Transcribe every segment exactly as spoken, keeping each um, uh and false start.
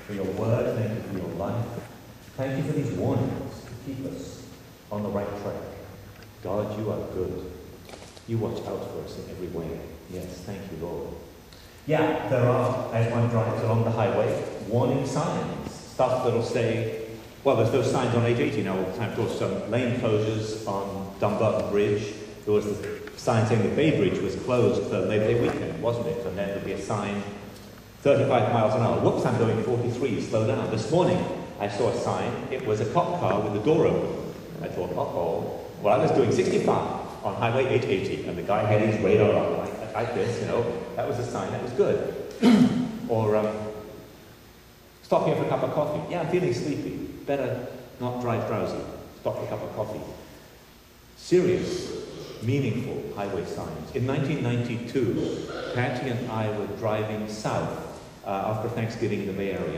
for your word. Thank you for your life. Thank you for these warnings to keep us on the right track. God, you are good. You watch out for us in every way. Yes, thank you, Lord. Yeah, there are, as one drives along the highway, warning signs. Stuff that'll say, well, there's those signs on eight eighty now all the time. Of course, some lane closures on Dumbarton Bridge. There was the sign saying the Bay Bridge was closed for Labor Day weekend, wasn't it? And then there'd be a sign, thirty-five miles an hour. Whoops, I'm going forty-three, slow down. This morning, I saw a sign. It was a cop car with the door open. I thought, uh-oh. Well, I was doing sixty-five on Highway eight eighty, and the guy had his radar up like, like this, you know. That was a sign. That was good. Or, um, stop here for a cup of coffee. Yeah, I'm feeling sleepy. Better not drive drowsy. Stop for a cup of coffee. Serious, meaningful highway signs. In nineteen ninety-two, Patty and I were driving south uh, after Thanksgiving in the Bay Area.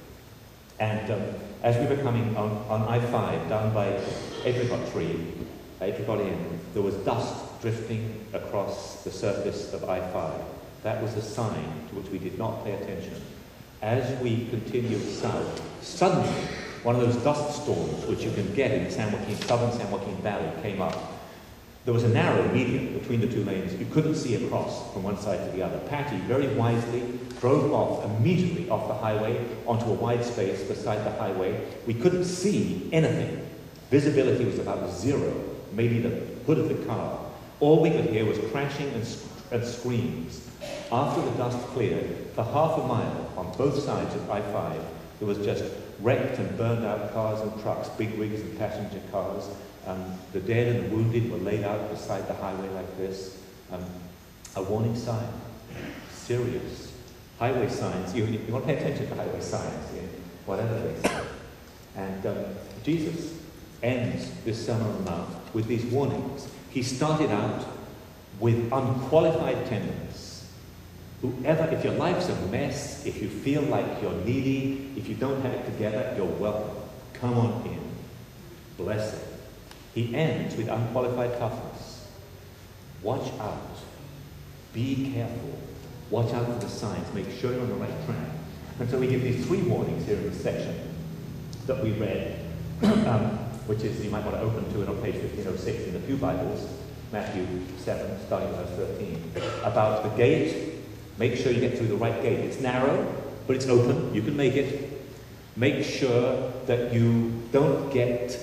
And um, as we were coming on, on I five down by Apricot Tree, Apricot Inn, there was dust drifting across the surface of I five. That was a sign to which we did not pay attention. As we continued south, suddenly one of those dust storms which you can get in the San Joaquin, southern San Joaquin Valley came up. There was a narrow median between the two lanes. You couldn't see across from one side to the other. Patty very wisely drove off immediately off the highway onto a wide space beside the highway. We couldn't see anything. Visibility was about zero, maybe the hood of the car. All we could hear was crashing and, sc and screams. After the dust cleared, for half a mile on both sides of I five, there was just wrecked and burned out cars and trucks, big rigs and passenger cars. Um, the dead and the wounded were laid out beside the highway like this. Um, a warning sign. Serious. Highway signs. You, you want to pay attention to highway signs, yeah? Whatever they say. And um, Jesus ends this Sermon on the Mount with these warnings. He started out with unqualified tenderness. Whoever, if your life's a mess, if you feel like you're needy, if you don't have it together, you're welcome. Come on in. Blessed. He ends with unqualified toughness. Watch out. Be careful. Watch out for the signs. Make sure you're on the right track. And so we give these three warnings here in this section that we read, um, which is, you might want to open to it on page fifteen oh six in the Pew Bibles, Matthew seven, starting verse thirteen, about the gate. Make sure you get through the right gate. It's narrow, but it's open. You can make it. Make sure that you don't get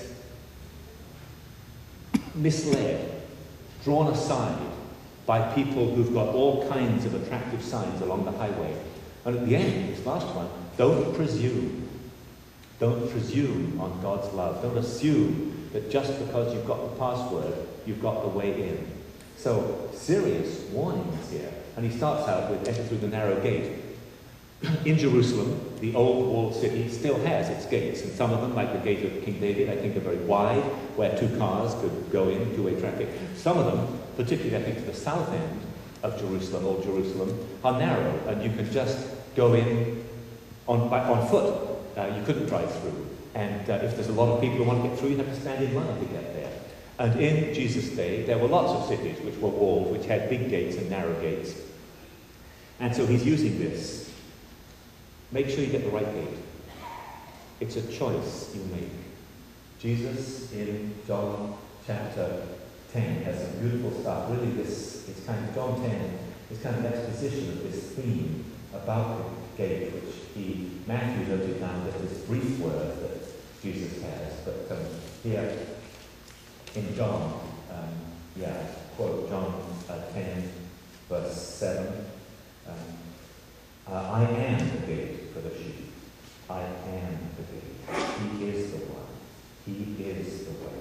misled, drawn aside by people who've got all kinds of attractive signs along the highway. And at the end, this last one, don't presume. Don't presume on God's love. Don't assume that just because you've got the password, you've got the way in. So, serious warnings here. And he starts out with enter through the narrow gate. In Jerusalem, the old walled city still has its gates, and some of them, like the gate of King David, I think are very wide, where two cars could go in, two-way traffic. Some of them, particularly I think to the south end of Jerusalem, old Jerusalem, are narrow, and you can just go in on, by, on foot. Uh, you couldn't drive through. And uh, if there's a lot of people who want to get through, you have to stand in line to get there. And in Jesus' day, there were lots of cities which were walled, which had big gates and narrow gates. And so he's using this. Make sure you get the right gate. It's a choice you make. Jesus in John chapter ten has some beautiful stuff. Really, this it's kind of John ten is kind of exposition of this theme about the gate, which he Matthew noted down as this brief word that Jesus has. But um, here in John, um, yeah, quote John uh, ten, verse seven. Um, Uh, I am the gate for the sheep. I am the gate. He is the one. He is the way.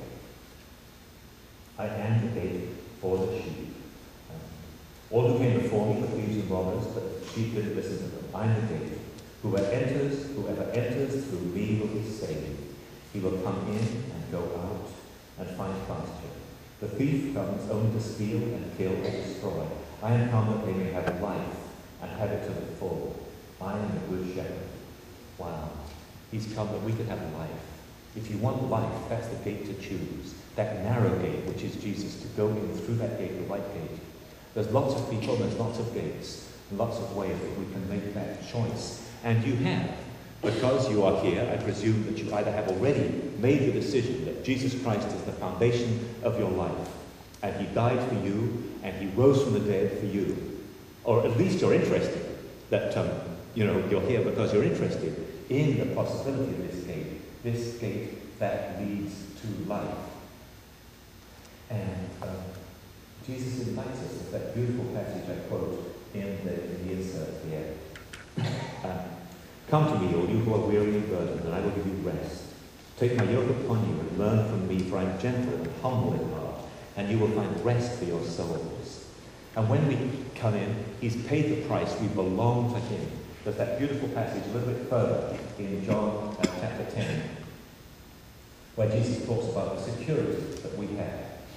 I am the gate for the sheep. Um, all who came before me were thieves and robbers, but the sheep didn't listen to them. I am the gate. Whoever enters, whoever enters through me will be saved. He will come in and go out and find pasture. The thief comes only to steal and kill and destroy. I am come that they may have life and have it to the full. I am the good shepherd. Wow. He's come that we could have life. If you want life, that's the gate to choose. That narrow gate, which is Jesus, to go in through that gate, the right gate. There's lots of people, there's lots of gates, and lots of ways that we can make that choice. And you have Because you are here, I presume that you either have already made the decision that Jesus Christ is the foundation of your life, and he died for you, and he rose from the dead for you. Or at least you're interested that, um, you know, you're here because you're interested in the possibility of this gate, this gate that leads to life. And um, Jesus invites us, with that beautiful passage I quote in the, in the insert here. Um, Come to me, all you who are weary and burdened, and I will give you rest. Take my yoke upon you and learn from me, for I am gentle and humble in heart, and you will find rest for your souls. And when we come in, he's paid the price. We belong to him. There's that beautiful passage a little bit further in John uh, chapter ten, where Jesus talks about the security that we have.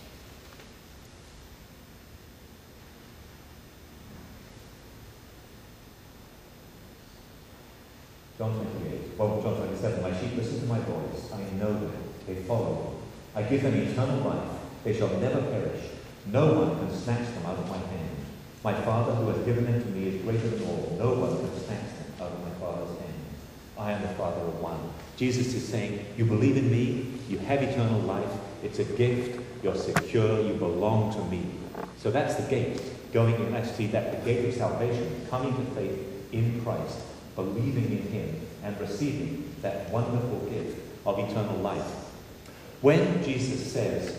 John twenty-eight, well, John twenty-seven, my sheep listen to my voice. I know them. They follow me. I give them eternal life. They shall never perish. No one can snatch them out of my hand. My Father who has given them to me is greater than all. No one can snatch them out of my Father's hand. I am the Father of one. Jesus is saying, you believe in me, you have eternal life. It's a gift. You're secure. You belong to me. So that's the gate. Going in, actually, that the gate of salvation, coming to faith in Christ, believing in him and receiving that wonderful gift of eternal life. When Jesus says,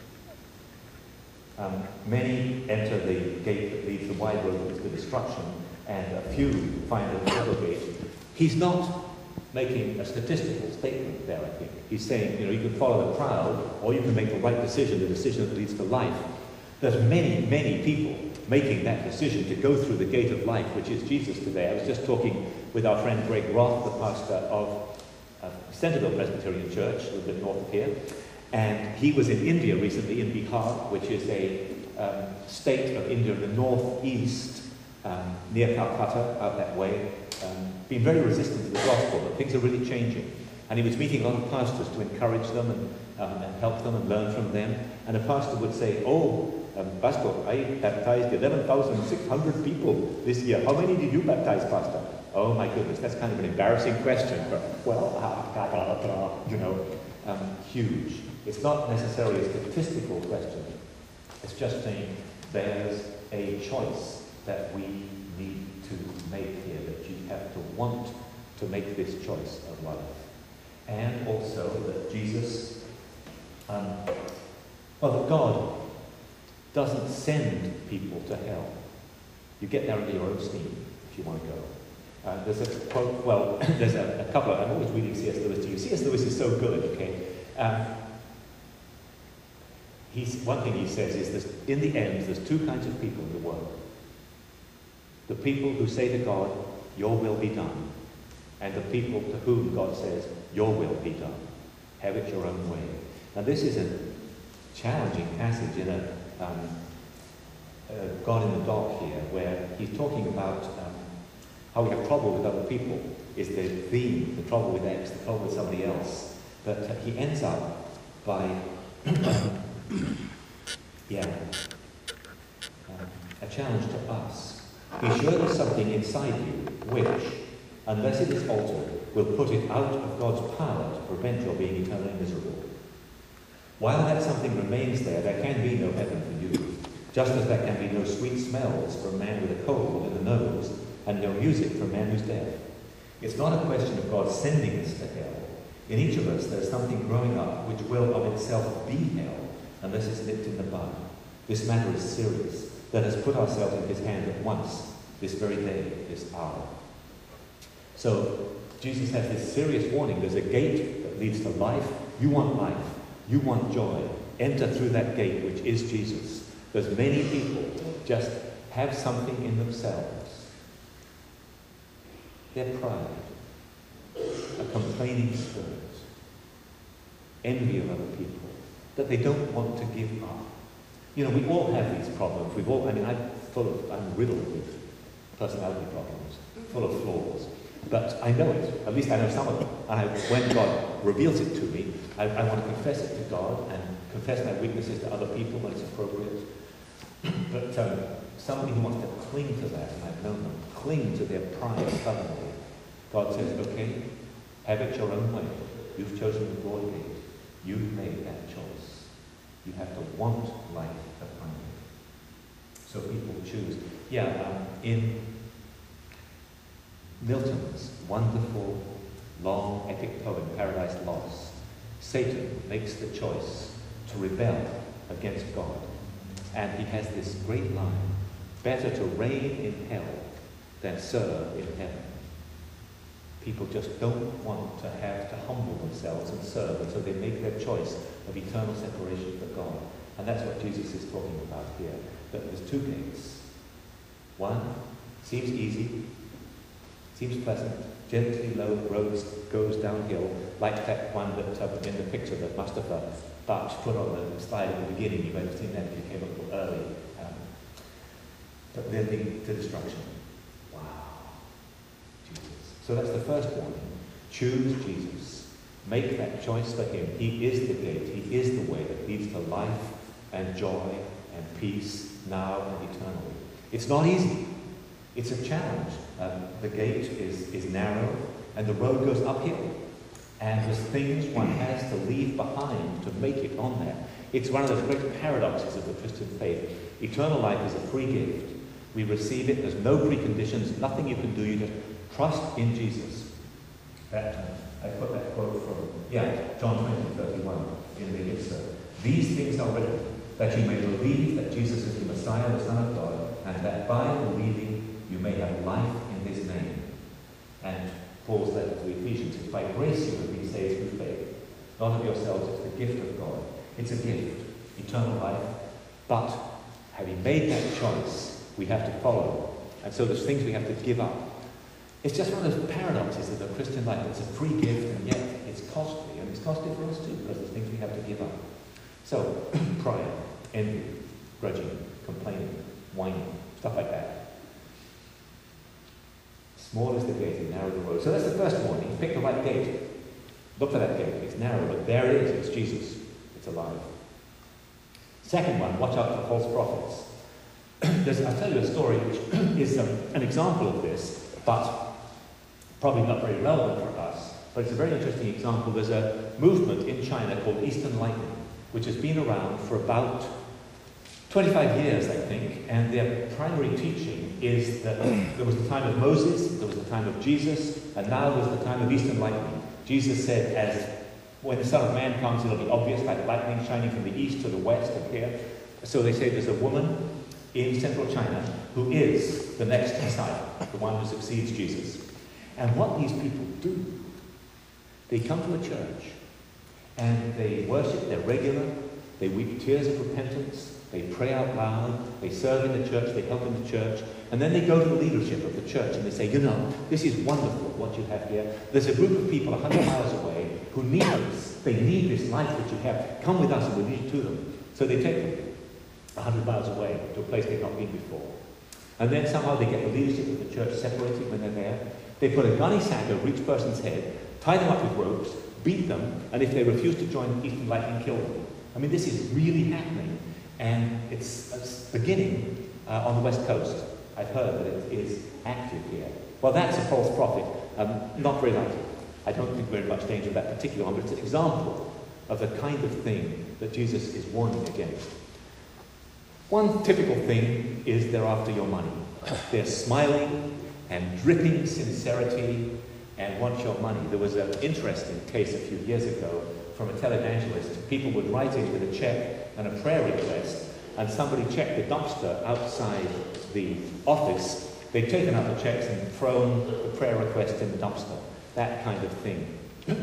um, many enter the gate that leads the wide road to destruction, and a few find the narrow gate, he's not making a statistical statement there, I think. He's saying, you know, you can follow the crowd, or you can make the right decision, the decision that leads to life. There's many, many people making that decision to go through the gate of life, which is Jesus today. I was just talking with our friend Greg Roth, the pastor of uh, Centerville Presbyterian Church, a little bit north of here, and he was in India recently, in Bihar, which is a um, state of India in the northeast, um, near Calcutta, out that way. Um, been very resistant to the gospel, but things are really changing. And he was meeting a lot of pastors to encourage them and, um, and help them and learn from them. And a pastor would say, oh, Um, Pastor, I baptized eleven thousand six hundred people this year. How many did you baptize, Pastor? Oh my goodness, that's kind of an embarrassing question. But, well, uh, you know, um, huge. It's not necessarily a statistical question. It's just saying there's a choice that we need to make here, that you have to want to make this choice of life. And also that Jesus, um, well, that God doesn't send people to hell. You get there under your own steam if you want to go. Uh, there's a quote, well, there's a, a couple of, I'm always reading C S Lewis to you. C S Lewis is so good, okay? Um, he's, one thing he says is this, in the end, there's two kinds of people in the world. The people who say to God, your will be done, and the people to whom God says, your will be done. Have it your own way. Now this is a challenging passage in a Um, uh, God in the dock here, where he's talking about um, how we have trouble with other people, is the theme, the trouble with X, the trouble with somebody else. But uh, he ends up by, yeah, um, a challenge to us. Be sure there's something inside you which, unless it is altered, will put it out of God's power to prevent your being eternally miserable. While that something remains there, there can be no heaven for you, just as there can be no sweet smells for a man with a cold in the nose, and no music for a man who's deaf. It's not a question of God sending us to hell. In each of us, there's something growing up which will of itself be hell, unless it's nipped in the bud. This matter is serious. Let us put ourselves in his hand at once, this very day, this hour. So, Jesus has this serious warning. There's a gate that leads to life. You want life. You want joy. Enter through that gate, which is Jesus. There's many people just have something in themselves. Their pride, a complaining spirit, envy of other people, that they don't want to give up. You know, we all have these problems. We've all, I mean, I'm full of, I'm riddled with personality problems, full of flaws. But I know it. At least I know some of them. And I, when God reveals it to me, I, I want to confess it to God and confess my weaknesses to other people when it's appropriate. But um, somebody who wants to cling to that, and I've known them, cling to their pride stubbornly, God says, okay, have it your own way. You've chosen the broad gate. You've made that choice. You have to want life upon you. So people choose. Yeah, um, in Milton's wonderful, long epic poem, Paradise Lost, Satan makes the choice to rebel against God. And he has this great line, better to reign in hell than serve in heaven. People just don't want to have to humble themselves and serve, and so they make their choice of eternal separation from God. And that's what Jesus is talking about here, that there's two gates. One seems easy, seems pleasant, gently low roads goes downhill, like that one that uh, in the picture that Mustafa Baksh put on the slide at the beginning. You might have seen that if you came up early. Um, but they're leading to destruction. Wow. Jesus. So that's the first warning. Choose Jesus. Make that choice for him. He is the gate. He is the way that leads to life and joy and peace now and eternally. It's not easy. It's a challenge. Um, the gate is, is narrow and the road goes uphill. And there's things one has to leave behind to make it on there. It's one of those great paradoxes of the Christian faith. Eternal life is a free gift. We receive it. There's no preconditions, nothing you can do. You just trust in Jesus. That, uh, I put that quote from, yeah, John twenty, thirty-one in the insert. These things are written, that you may believe that Jesus is the Messiah, the Son of God, and that by believing you may have life in his name. And Paul's letter to Ephesians is, by grace you have been saved through faith, not of yourselves, it's the gift of God. It's a gift, eternal life, but having made that choice, we have to follow. And so there's things we have to give up. It's just one of those paradoxes of the Christian life. It's a free gift, and yet it's costly, and it's costly for us too, because there's things we have to give up. So, pride, envy, grudging, complaining, whining, stuff like that. Small is the gate and narrow the road. So that's the first warning. Pick the right gate. Look for that gate. It's narrow, but there it is. It's Jesus. It's alive. Second one, watch out for false prophets. There's, I'll tell you a story which is um, an example of this, but probably not very relevant for us. But it's a very interesting example. There's a movement in China called Eastern Lightning, which has been around for about twenty-five years, I think, and their primary teaching is that there was the time of Moses, there was the time of Jesus, and now there's the time of Eastern Lightning. Jesus said, as when the Son of Man comes, it'll be obvious, like lightning shining from the east to the west and here. So they say there's a woman in central China who is the next Messiah, the one who succeeds Jesus. And what these people do, they come to a church, and they worship, they're regular, they weep tears of repentance, they pray out loud, they serve in the church, they help in the church, and then they go to the leadership of the church and they say, you know, this is wonderful what you have here. There's a group of people a hundred miles away who need this. They need this life that you have. Come with us and we'll lead you to them. So they take them a hundred miles away to a place they've not been before. And then somehow they get the leadership of the church separated when they're there. They put a gunny sack over each person's head, tie them up with ropes, beat them, and if they refuse to join Eastern Lightning, kill them. I mean, this is really happening. And it's, it's beginning uh, on the West Coast. I've heard that it is active here. Well, that's a false prophet. Um, not very likely. I don't think we're in much danger of that particular one, but it's an example of the kind of thing that Jesus is warning against. One typical thing is they're after your money. They're smiling and dripping sincerity and want your money. There was an interesting case a few years ago from a televangelist. People would write in with a check and a prayer request, and somebody checked the dumpster outside the office. They'd taken out the checks and thrown the prayer request in the dumpster. That kind of thing.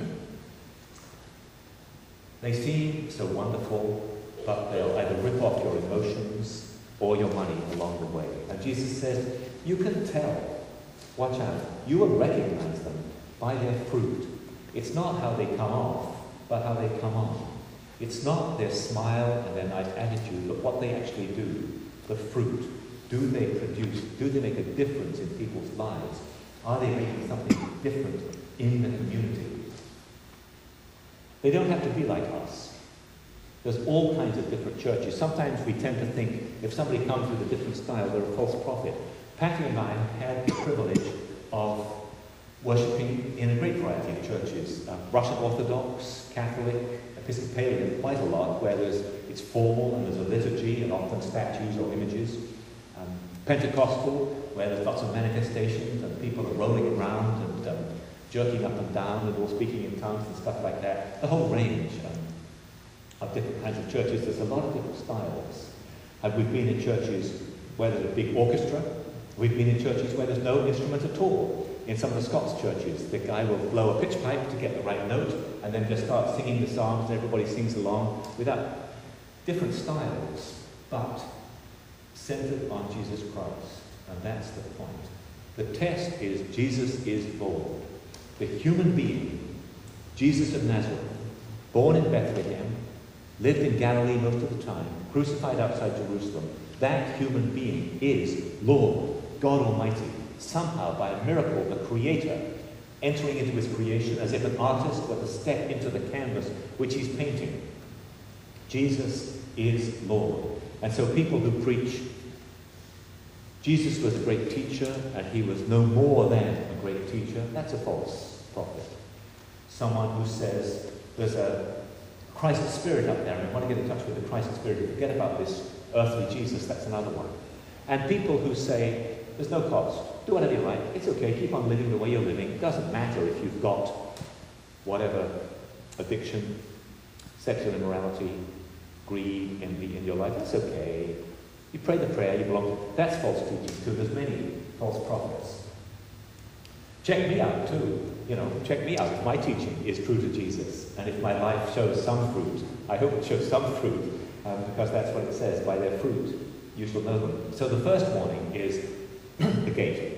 They seem so wonderful, but they'll either rip off your emotions or your money along the way. And Jesus says, you can tell. Watch out. You will recognize them by their fruit. It's not how they come off, but how they come on. It's not their smile and their nice attitude, but what they actually do, the fruit. Do they produce, do they make a difference in people's lives? Are they making something different in the community? They don't have to be like us. There's all kinds of different churches. Sometimes we tend to think if somebody comes with a different style, they're a false prophet. Patty and I had the privilege of worshipping in a great variety of churches. Um, Russian Orthodox, Catholic, Episcopalian, quite a lot, where there's, it's formal and there's a liturgy and often statues or images. Um, Pentecostal, where there's lots of manifestations and people are rolling around and um, jerking up and down and all speaking in tongues and stuff like that. The whole range um, of different kinds of churches. There's a lot of different styles. And we've been in churches where there's a big orchestra. We've been in churches where there's no instrument at all. In some of the Scots churches, the guy will blow a pitch pipe to get the right note and then just start singing the psalms and everybody sings along without different styles, but centered on Jesus Christ. And that's the point. The test is Jesus is Lord. The human being, Jesus of Nazareth, born in Bethlehem, lived in Galilee most of the time, crucified outside Jerusalem. That human being is Lord, God Almighty. Somehow, by a miracle, the Creator entering into his creation as if an artist were to step into the canvas which he's painting. Jesus is Lord. And so people who preach Jesus was a great teacher and he was no more than a great teacher, that's a false prophet. Someone who says there's a Christ spirit up there and we want to get in touch with the Christ spirit, forget about this earthly Jesus, that's another one. And people who say there's no cost, do whatever you like, it's okay, keep on living the way you're living, it doesn't matter if you've got whatever addiction, sexual immorality, greed, envy in your life, that's okay. You pray the prayer, you belong to, that's false teaching too, there's many false prophets. Check me out too, you know, check me out if my teaching is true to Jesus, and if my life shows some fruit, I hope it shows some fruit, um, because that's what it says, by their fruit you shall know them. So the first warning is the gate.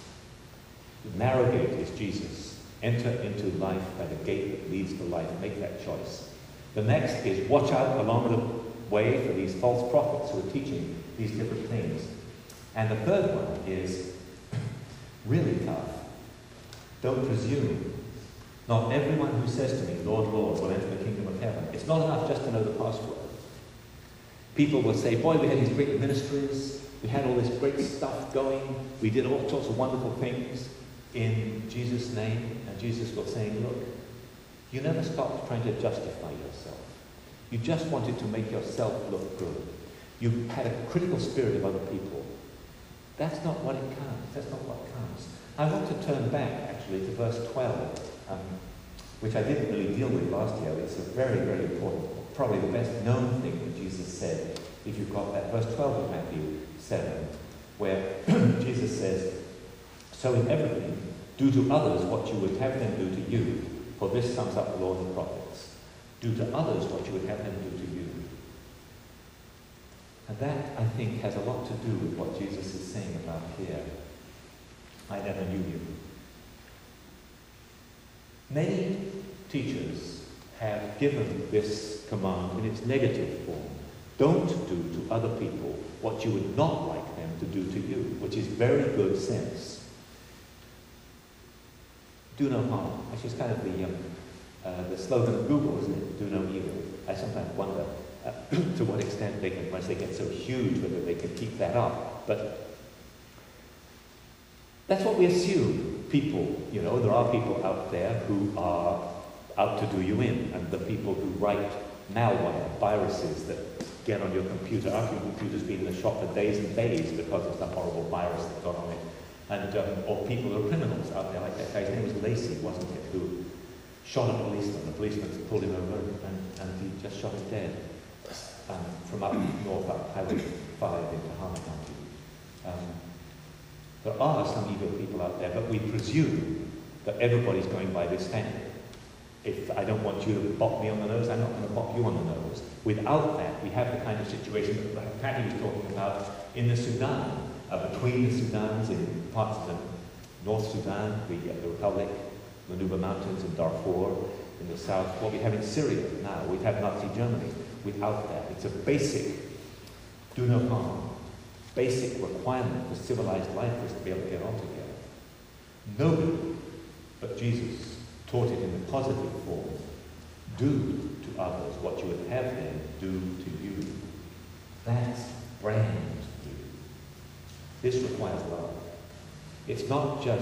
The narrow gate is Jesus. Enter into life by the gate that leads to life. Make that choice. The next is watch out along the way for these false prophets who are teaching these different things. And the third one is really tough. Don't presume. Not everyone who says to me, Lord, Lord, will enter the kingdom of heaven. It's not enough just to know the password. People will say, boy, we had these great ministries. We had all this great stuff going. We did all sorts of wonderful things in Jesus' name. And Jesus was saying, look, you never stopped trying to justify yourself. You just wanted to make yourself look good. You had a critical spirit of other people. That's not what it counts. That's not what counts. I want to turn back, actually, to verse twelve, um, which I didn't really deal with last year. It's a very, very important, probably the best known thing that Jesus said. If you've got that, verse twelve of Matthew seven, where Jesus says, so in everything, do to others what you would have them do to you, for this sums up the law and the prophets. Do to others what you would have them do to you. And that, I think, has a lot to do with what Jesus is saying about here. I never knew you. Many teachers have given this command in its negative form. Don't do to other people what you would not like them to do to you, which is very good sense. Do no harm. Actually, it's kind of the, um, uh, the slogan of Google, isn't it? Do no evil. I sometimes wonder uh, to what extent they can, once they get so huge, whether they can keep that up. But that's what we assume. People, you know, there are people out there who are out to do you in, and the people who write malware, viruses that get on your computer, after your computer's been in the shop for days and days because of some horrible virus that got on it. And, um, or people who are criminals out there, like that guy's name was Lacey, wasn't it, who shot a policeman. The policeman pulled him over and, and he just shot him dead um, from up north, up Highway five into Harmon County. Um, there are some evil people out there, but we presume that everybody's going by this standard. If I don't want you to bop me on the nose, I'm not going to bop you on the nose. Without that, we have the kind of situation that Patty was talking about in the Sudan, uh, between the Sudans, in parts of the North Sudan, we get the Republic, the Nuba Mountains in Darfur, in the south, what we have in Syria now. We have Nazi Germany. Without that, it's a basic, do no harm, basic requirement for civilized life is to be able to get on together. Nobody but Jesus taught it in the positive form. Do to others what you would have them do to you. That's brand new. This requires love. It's not just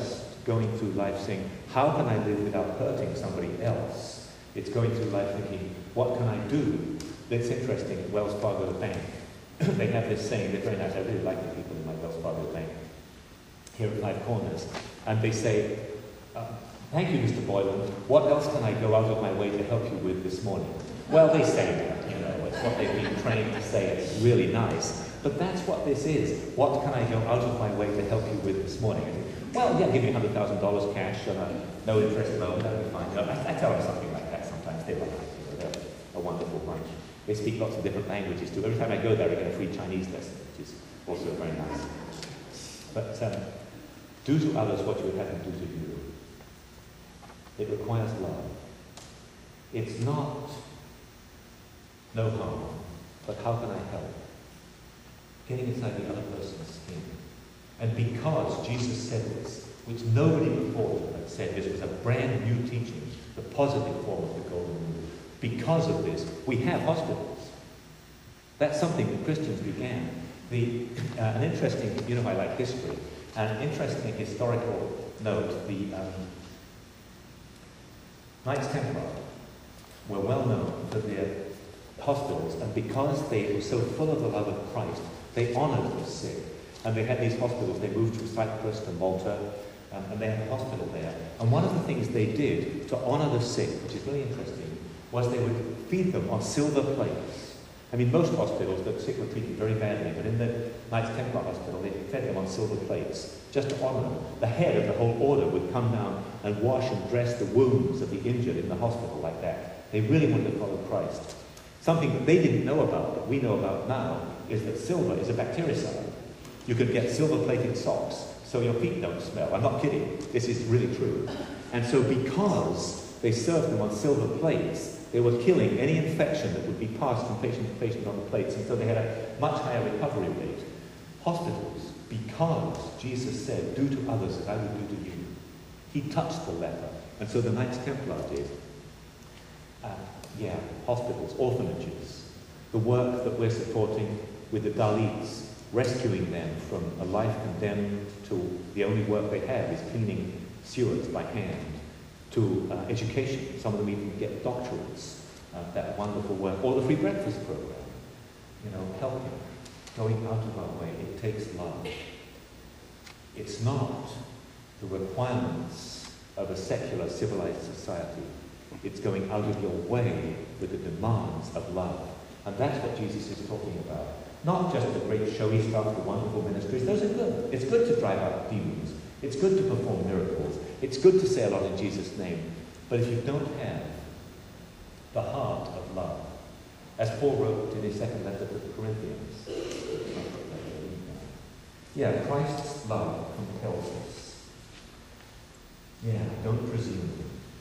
going through life saying, how can I live without hurting somebody else? It's going through life thinking, what can I do? It's interesting, at Wells Fargo Bank, they have this saying, they're very nice, I really like the people in my Wells Fargo Bank, here at Five Corners, and they say, uh, thank you, Mister Boyland, what else can I go out of my way to help you with this morning? Well, they say that, you know, it's what they've been trained to say, it's really nice, but that's what this is. What can I go out of my way to help you with this morning? I think, well, yeah, give me one hundred thousand dollars cash on a no interest loan, that'll be fine. You know, I, I tell them something like that sometimes, they like it, you know, they're a wonderful bunch. They speak lots of different languages too. Every time I go there, I get a free Chinese lesson, which is also very nice. But um, do to others what you would have them do to you. It requires love. It's not no harm, but how can I help? Getting inside the other person's skin. And because Jesus said this, which nobody before him had said, this was a brand new teaching, the positive form of the Golden Rule. Because of this, we have hospitals. That's something that Christians began. The, uh, an interesting, you know I like history, an interesting historical note, the um, Knights Templar were well known for their hospitals, and because they were so full of the love of Christ, they honoured the sick. And they had these hospitals, they moved from Cyprus to Malta, um, and they had a hospital there. And one of the things they did to honour the sick, which is really interesting, was they would feed them on silver plates. I mean, most hospitals, the sick were treated very badly, but in the Knights Templar Hospital, they fed them on silver plates, just to honour them. The head of the whole order would come down and wash and dress the wounds of the injured in the hospital like that. They really wanted to follow Christ. Something that they didn't know about, that we know about now, is that silver is a bactericide. You can get silver-plated socks, so your feet don't smell. I'm not kidding. This is really true. And so because they served them on silver plates, they were killing any infection that would be passed from patient to patient on the plates, and so they had a much higher recovery rate. Hospitals, because Jesus said, do to others as I would do to you. He touched the leper, and so the Knights Templar did. Uh, yeah, hospitals, orphanages, the work that we're supporting with the Dalits, rescuing them from a life condemned to the only work they have is cleaning sewers by hand, to uh, education. Some of them even get doctorates, uh, that wonderful work, or the free breakfast program. You know, helping, going out of our way. It takes love. It's not the requirements of a secular, civilized society. It's going out of your way with the demands of love. And that's what Jesus is talking about. Not just the great showy stuff, the wonderful ministries. Those are good. It's good to drive out demons. It's good to perform miracles. It's good to say a lot in Jesus' name. But if you don't have the heart of love, as Paul wrote in his second letter to the Corinthians, yeah, Christ's love compels us. Yeah, don't presume.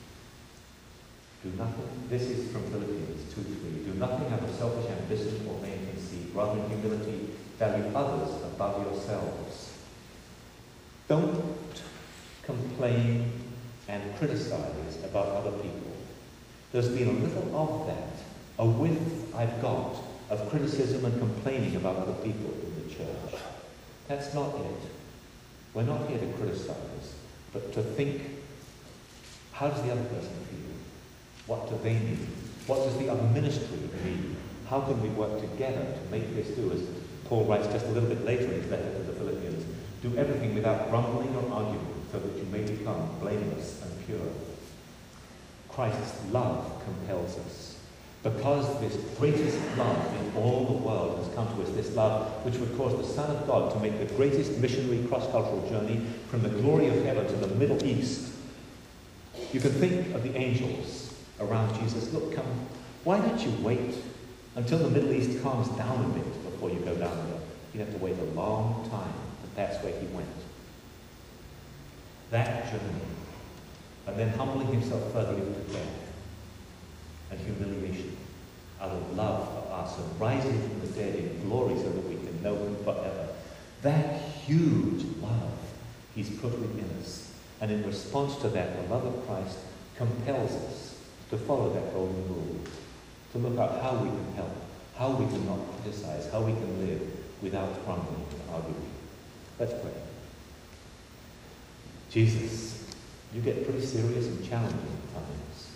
Do nothing. This is from Philippians two three. Do nothing out of selfish ambition or vain conceit. Rather, in humility, value others above yourselves. Don't complain and criticize about other people. There's been a little of that, a whiff I've got of criticism and complaining about other people in the church. That's not it. We're not here to criticize, but to think, how does the other person feel? What do they need? What does the other ministry need? How can we work together to make this do, as Paul writes just a little bit later in his letter to the Philippians, do everything without grumbling or arguing, so that you may become blameless and pure. Christ's love compels us. Because this greatest love in all the world has come to us, this love which would cause the Son of God to make the greatest missionary cross-cultural journey from the glory of heaven to the Middle East. You can think of the angels around Jesus. Look, come, why don't you wait until the Middle East calms down a bit before you go down there? You'd have to wait a long time, but that's where he went. That journey, and then humbling himself further into death and humiliation out of love for us, and rising from the dead in glory so that we can know him forever. That huge love he's put within us. And in response to that, the love of Christ compels us to follow that golden rule, to look at how we can help, how we can not criticize, how we can live without grumbling and arguing. Let's pray. Jesus, you get pretty serious and challenging at times.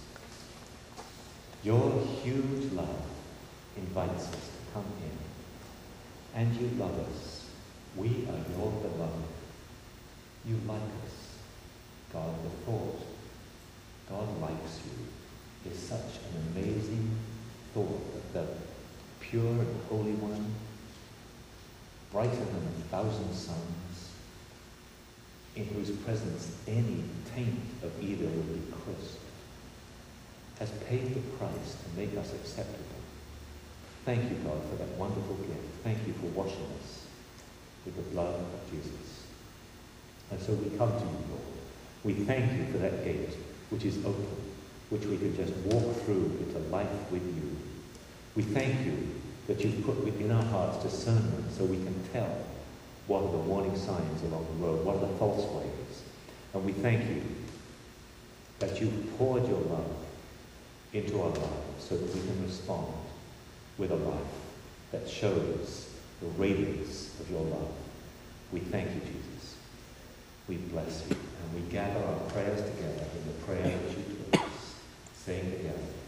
Your huge love invites us to come in. And you love us. We are your beloved. You like us. God, the thought, God likes you, is such an amazing thought that the pure and holy one, brighter than a thousand suns, in whose presence any taint of either will be crisped, has paid the price to make us acceptable. Thank you, God, for that wonderful gift. Thank you for washing us with the blood of Jesus. And so we come to you, Lord. We thank you for that gate, which is open, which we can just walk through into life with you. We thank you that you've put within our hearts discernment so we can tell what are the warning signs along the road, what are the false ways. And we thank you that you've poured your love into our lives so that we can respond with a life that shows the radiance of your love. We thank you, Jesus. We bless you, and we gather our prayers together in the prayer that you taught us, saying together,